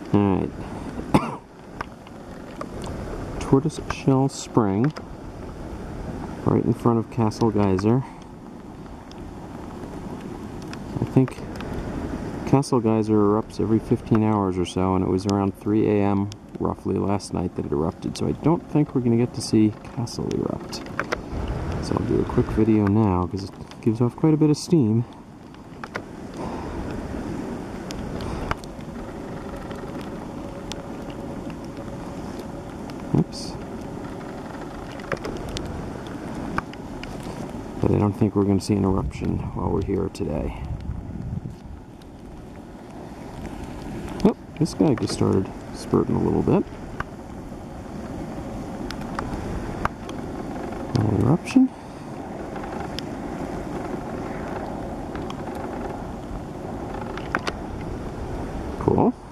Alright. Tortoise Shell Spring, right in front of Castle Geyser. I think Castle Geyser erupts every 15 hours or so, and it was around 3 a.m. roughly last night that it erupted, so I don't think we're going to get to see Castle erupt. So I'll do a quick video now, because it gives off quite a bit of steam. Oops. But I don't think we're going to see an eruption while we're here today. Oh, this guy just started spurting a little bit. No eruption. Cool.